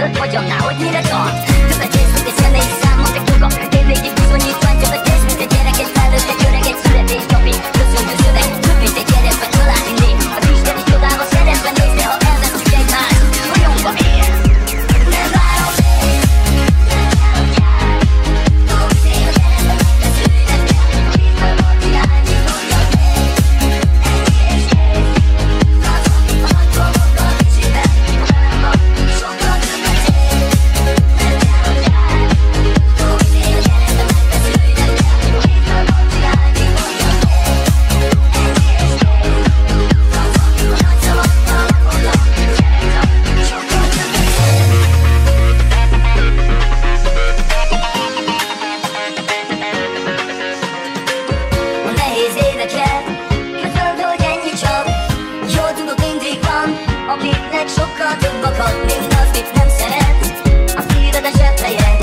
előtt vagyok, náhogy mire tart. Többet ész, mint egy zenei szám, most egy joga. Én végig bizonyítvány, többet ész, mint egy gyerek, egy felnőtt, egy öreg, egy születésnapi köszöntő szöveg, több mint egy gyerek, vagy családi név. Az isteni csodával szeretve nézd, de ha elveszünk egymást, a nyomba ér. Nem várom még, nem járok jár. Dolgos év a keresztbe megteszőnek kell. Hívd a volt irányi, tudjak még. Ennyi és kész. Azon, hogy dolgokkal kicsiben, ha velem van, sokkal többet ér. Nem járok jár. Dolgos év a keresztbe megteszőnek kell. Hívd a volt irányi, tudjak még. Ennyi és kész. Azon, hogy nagy szavakkal lefoglak, gyerek, sokkal többet ér. A nehéz éveket közöld, hogy ennyi csak. Jól tudod, mindig van, amiknek sokkal több akad, mint az, mit nem szeret. A szíved a zsebhelye,